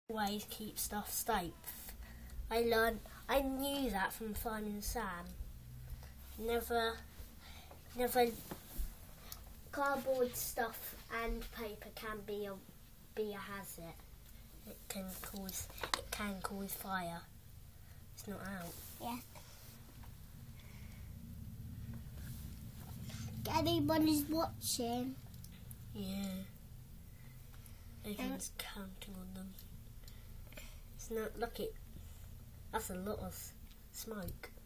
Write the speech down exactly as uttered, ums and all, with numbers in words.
Always keep stuff safe. I learned, I knew that from finding Sam. Never, never, cardboard stuff and paper can be a, be a hazard. It can cause, it can cause fire. It's not out. Yeah. Everybody's watching. Yeah. Everyone's counting on them. It's not, look it, that's a lot of smoke.